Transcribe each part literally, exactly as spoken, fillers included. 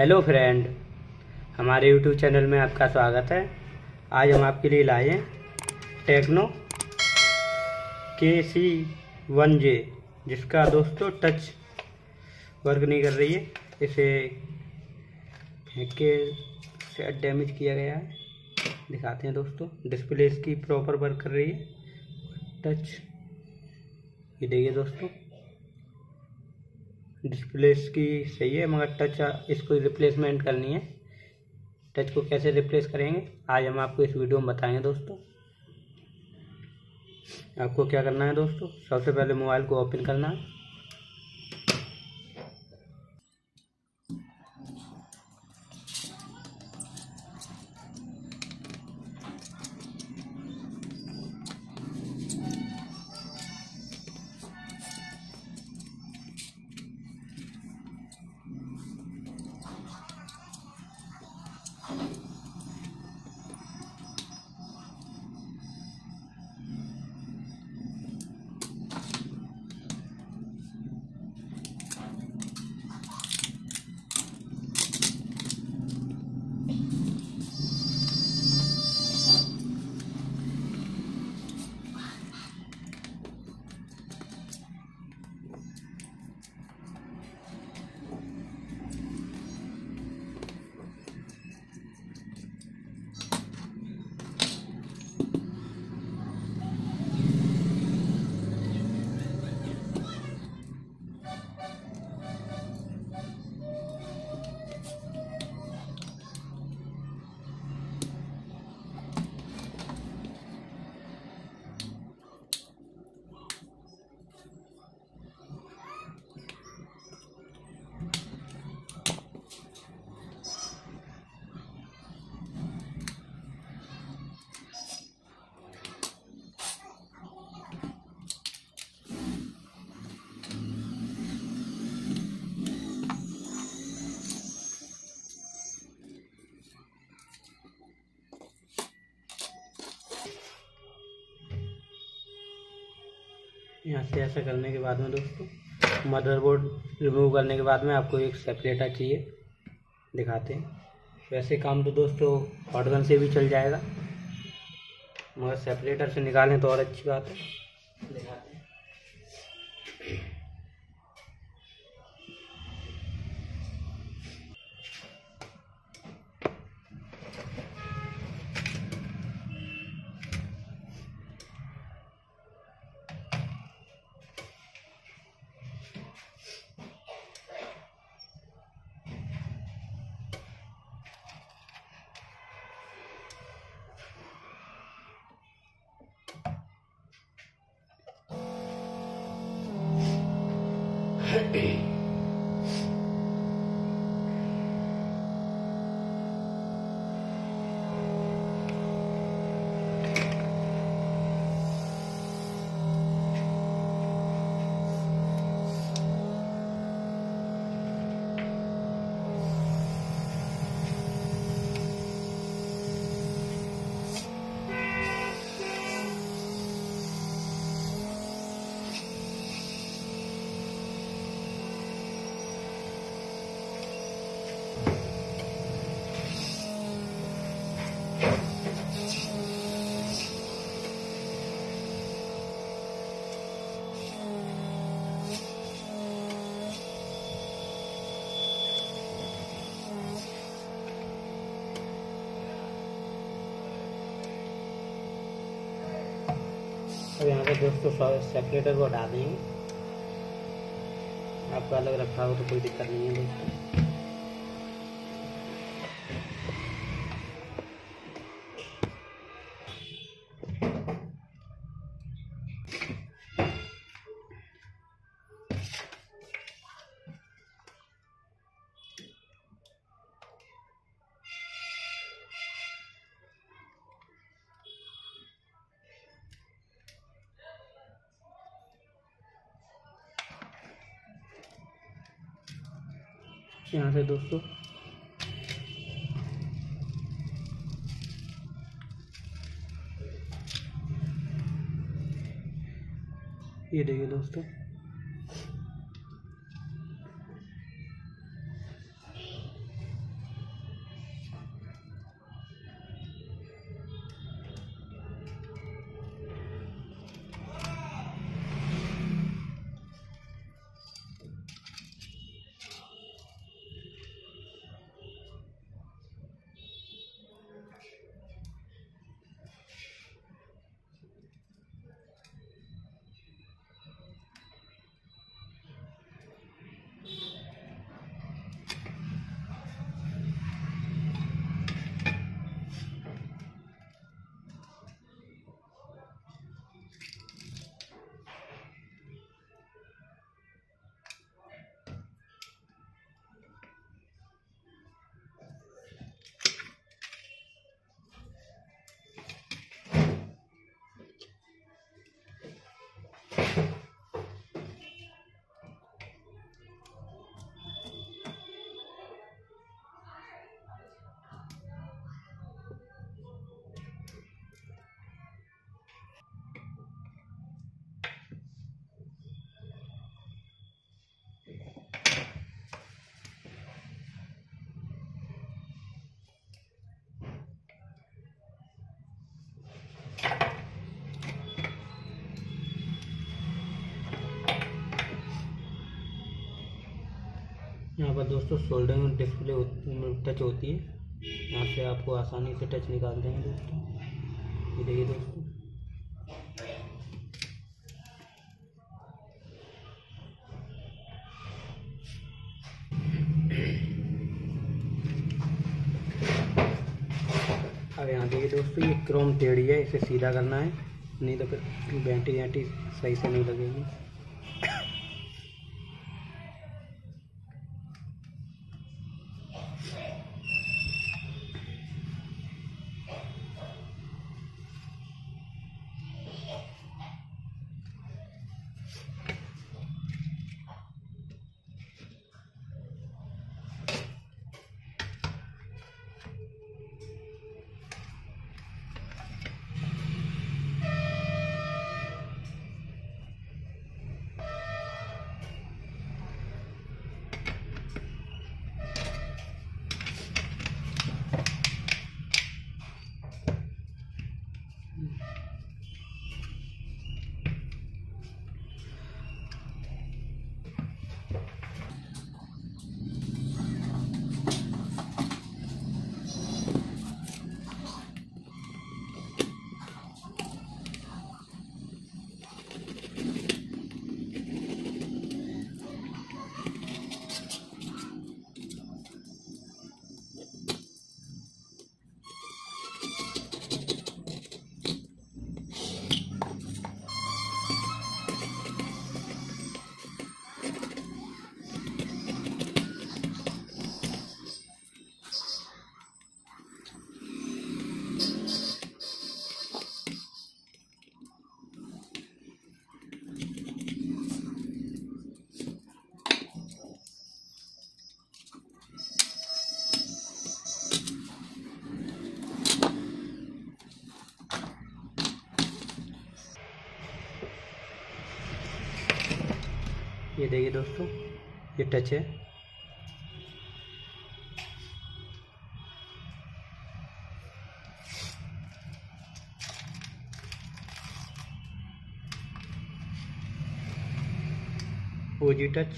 Hello friend, हमारे YouTube channel में आपका स्वागत है। आज हम आपके लिए लाए हैं टेक्नो के सी वन जे, जिसका दोस्तों टच वर्क नहीं कर रही है। इसे फेंक के से डैमेज किया गया है। दिखाते हैं दोस्तों, डिस्प्ले इसकी प्रॉपर वर्क कर रही है। टच ये देखिए दोस्तों, डिस्प्ले इसकी सही है, मगर टच इसको रिप्लेसमेंट करनी है। टच को कैसे रिप्लेस करेंगे आज हम आपको इस वीडियो में बताएंगे दोस्तों। आपको क्या करना है दोस्तों, सबसे पहले मोबाइल को ओपन करना है। यहाँ से ऐसा करने के बाद में दोस्तों, मदरबोर्ड रिमूव करने के बाद में आपको एक सेपरेटर चाहिए। दिखाते हैं। वैसे काम तो दोस्तों हॉट गन से भी चल जाएगा, मगर सेपरेटर से निकालें तो और अच्छी बात है। दिखाते हैं। अब यहाँ पे दोस्तों सेपरेटर को हटा देंगे। आपको अलग रखा हो तो कोई दिक्कत नहीं है दोस्तों। यहाँ से दोस्तों ये देखिए दोस्तों, यहाँ पर दोस्तों सोल्डरिंग डिस्प्ले टच होती है, यहाँ से आपको आसानी से टच निकाल देंगे दोस्तों। ये देखिए दोस्तों, अब यहाँ देखिए दोस्तों, ये क्रोम टेढ़ी है, इसे सीधा करना है, नहीं तो फिर बैटरी वैटरी सही से नहीं लगेगी। ये देखिए दोस्तों, ये टच है। ओजी टच,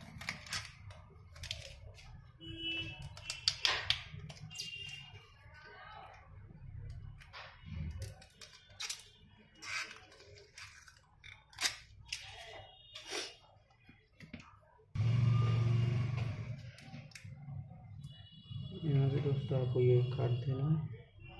यहाँ से दोस्तों आपको ये काट देना है।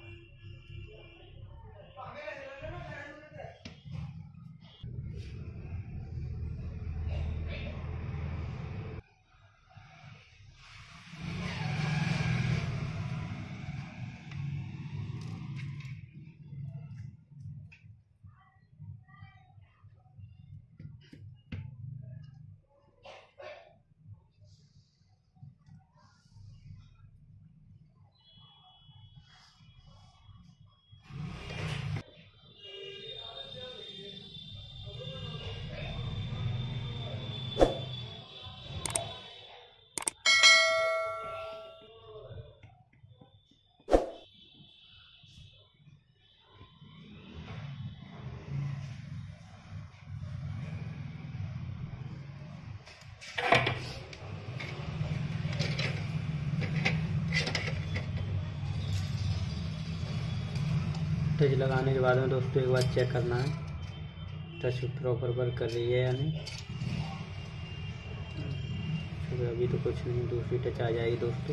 टच लगाने के बाद में दोस्तों एक बार चेक करना है टच प्रॉपर वर्क कर रही है या नहीं। अभी तो कुछ नहीं, दूसरी टच आ जाएगी दोस्तों।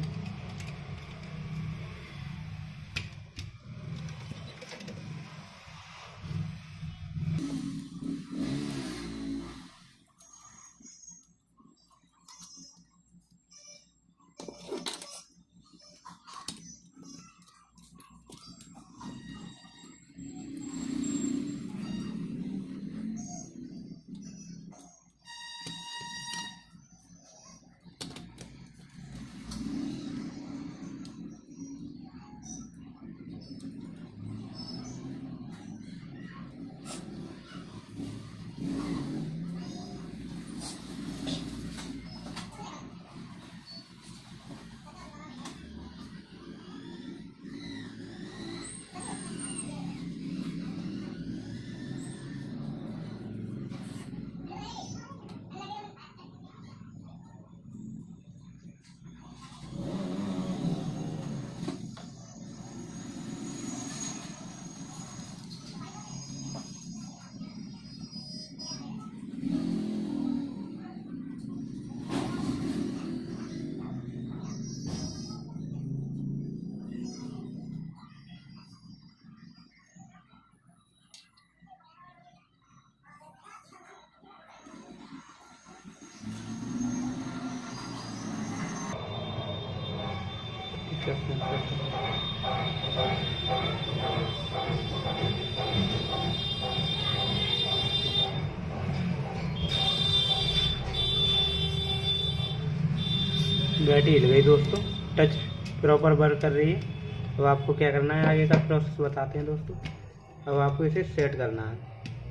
बैटरी हिल गई दोस्तों, टच प्रॉपर वर्क कर रही है। अब आपको क्या करना है, आगे का प्रोसेस बताते हैं दोस्तों। अब आपको इसे सेट करना है,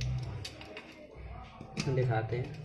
दिखाते हैं।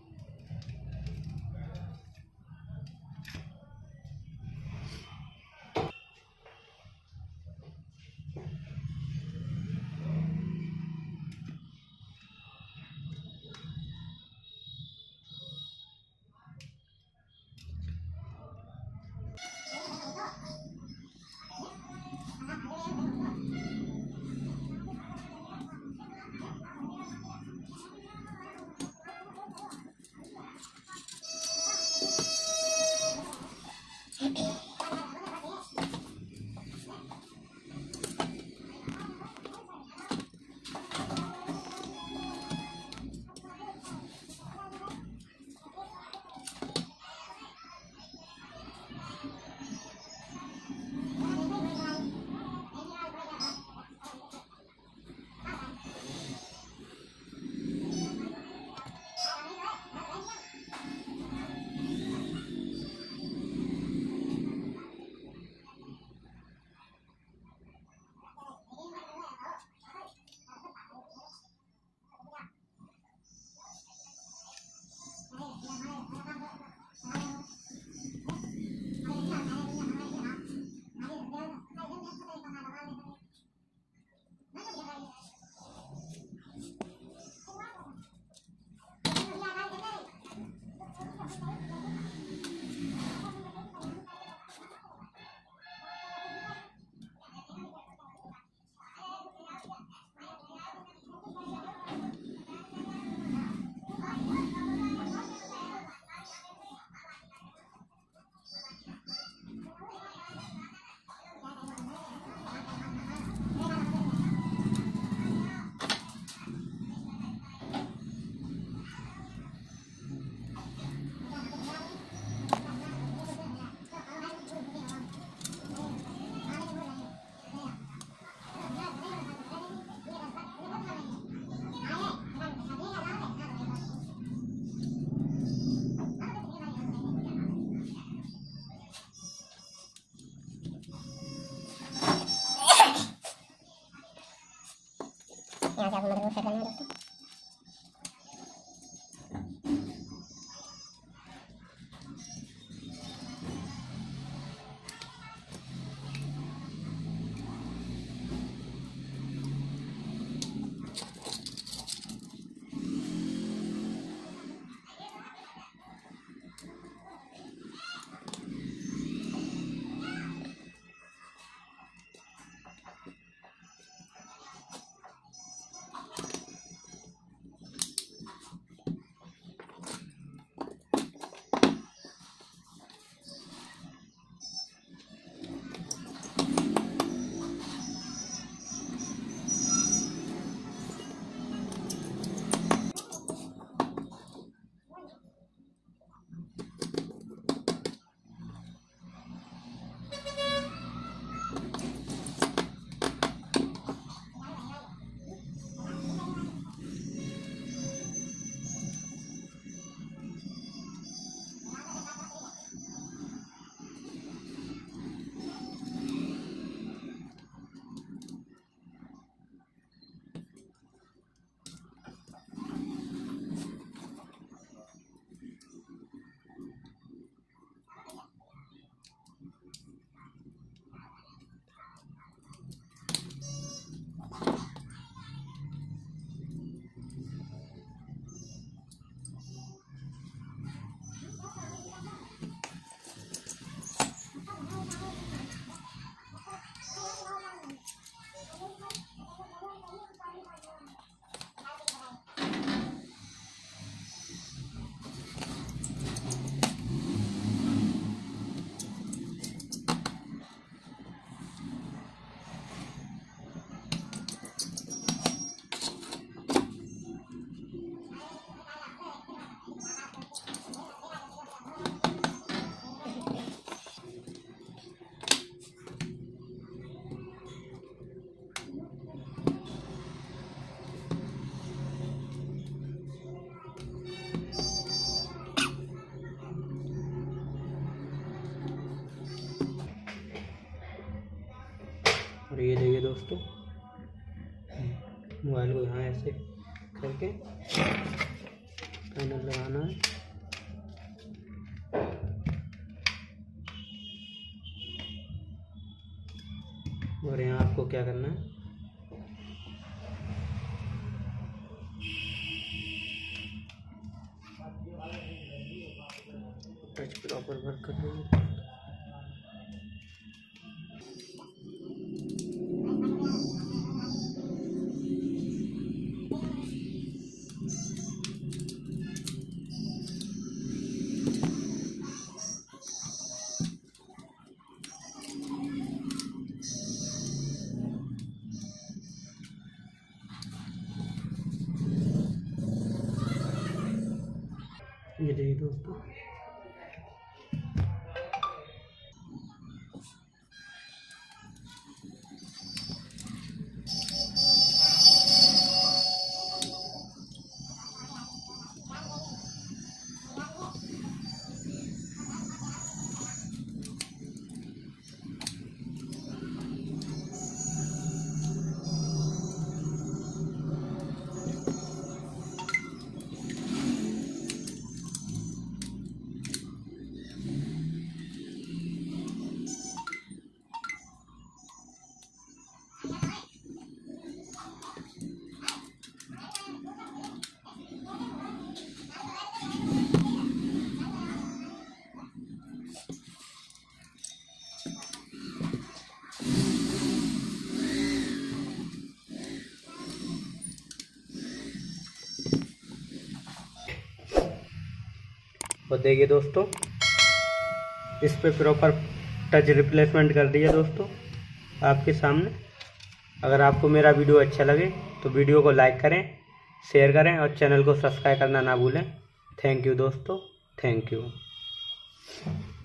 यहाँ से आप मदरबोर्ड सेट करना है दोस्तों। दोस्तों, मोबाइल को यहाँ ऐसे करके पैनल लगाना है। और यहाँ आपको क्या करना है, टच प्रॉपर वर्क कर रही है। ये देखिए दोस्तों, और देखिए दोस्तों, इस पे प्रॉपर टच रिप्लेसमेंट कर दिया दोस्तों आपके सामने। अगर आपको मेरा वीडियो अच्छा लगे तो वीडियो को लाइक करें, शेयर करें और चैनल को सब्सक्राइब करना ना भूलें। थैंक यू दोस्तों, थैंक यू।